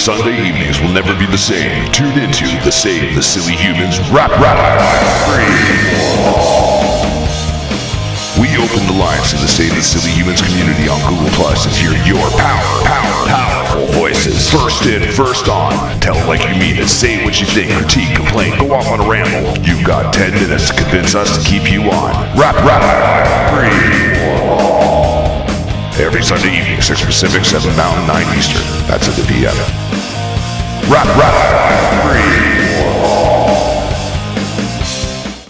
Sunday evenings will never be the same. Tune into the Save the Silly Humans We open the lines to the Save the Silly Humans community on Google Plus and hear your powerful voices. First in, first on. Tell it like you mean it. Say what you think. Critique, complain, go off on a ramble. You've got 10 minutes to convince us to keep you on. Every Sunday evening, 6 Pacific, 7 Mountain, 9 Eastern. That's at the PM.